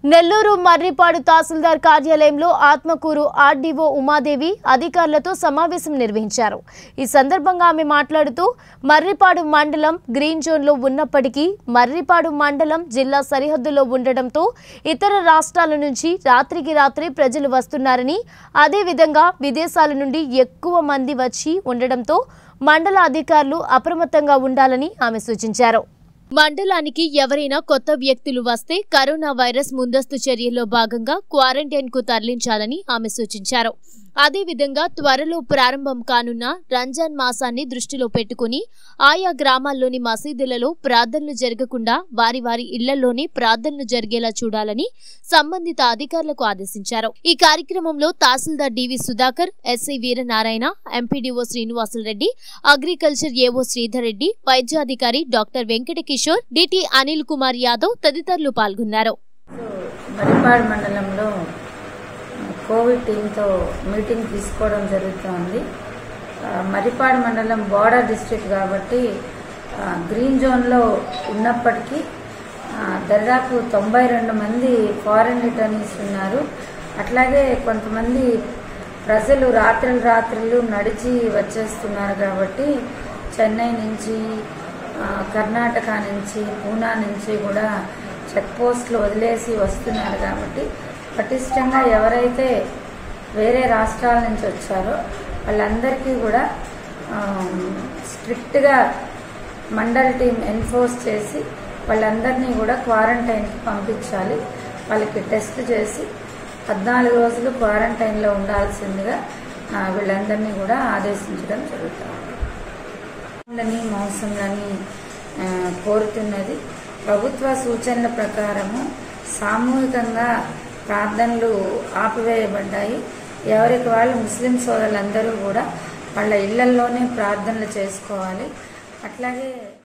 నెల్లూరు మర్రిపాడు తహసీల్దార్ కార్యాలయంలో ఆత్మకూరు ఆర్డీఓ ఉమాదేవి అధికారులతో సమావేశం నిర్వహించారు। ఈ సందర్భంగా ఆమె మాట్లాడుతూ మర్రిపాడు మండలం గ్రీన్ జోన్లో ఉన్నప్పటికీ మర్రిపాడు మండలం జిల్లా సరిహద్దులో ఉండడంతో ఇతర రాష్ట్రాల నుంచి రాత్రికి రాత్రి ప్రజలు వస్తున్నారని, అదే విధంగా విదేశాల నుండి ఎక్కువ మంది వచ్చి ఉండడంతో మండల అధికారులు అప్రమత్తంగా ఉండాలని ఆమె సూచించారు। మండలానికి ఎవరైనా కొత్త వ్యక్తులు వస్తే కరోనా వైరస్ ముందస్తు చర్యల్లో భాగంగా క్వారంటైన్ కు తరలించాలని ఆమె సూచించారు। అదేవిధంగా త్వరలో ప్రారంభం కానున్న రంజాన్ మాసాన్ని దృష్టిలో పెట్టుకుని ఆయా గ్రామాల్లోని మసీదులలో ప్రార్థనలు జరగకుండా వారి వారి ఇళ్లలోనే ప్రార్థనలు జరిగేలా చూడాలని సంబంధిత అధికారులకు ఆదేశించారు। ఈ కార్యక్రమంలో tahsildar DV Sudhakar, SI Veeranarayana, MPDO Srinivasulareddy, agriculture AO Sridhar Reddy, వైద్యాధికారి డాక్టర్ వెంకట కిషోర్, డిటి అనిల్ కుమార్ యాదవ్ తదితరులు పాల్గొన్నారు। మర్రిపాడు మండలంలో కోవిడ్ టీంతో మీటింగ్ తీసుకోవడం జరుగుతోంది। మర్రిపాడు మండలం బోర్డర్ డిస్ట్రిక్ట్ కాబట్టి గ్రీన్ జోన్లో ఉన్నప్పటికీ దాదాపు 92 మంది ఫారెన్ రిటర్నీస్ ఉన్నారు। అట్లాగే కొంతమంది ప్రజలు రాత్రులు నడిచి వచ్చేస్తున్నారు కాబట్టి చెన్నై నుంచి, కర్ణాటక నుంచి, పూనా నుంచి కూడా చెక్ పోస్టులు వదిలేసి వస్తున్నారు కాబట్టి పటిష్టంగా ఎవరైతే వేరే రాష్ట్రాల నుంచి వచ్చారో వాళ్ళందరికీ కూడా స్ట్రిక్ట్గా మండల్ టీం ఎన్ఫోర్స్ చేసి వాళ్ళందరినీ కూడా క్వారంటైన్కి పంపించాలి। వాళ్ళకి టెస్ట్ చేసి 14 రోజులు క్వారంటైన్లో ఉండాల్సిందిగా వీళ్ళందరినీ కూడా ఆదేశించడం జరుగుతుంది। మోసంలని కోరుతున్నది ప్రభుత్వ సూచనల ప్రకారము సామూహికంగా ప్రార్థనలు ఆపివేయబడ్డాయి। ఎవరికి వాళ్ళు ముస్లిం సోదరులందరూ కూడా వాళ్ళ ఇళ్లల్లోనే ప్రార్థనలు చేసుకోవాలి। అట్లాగే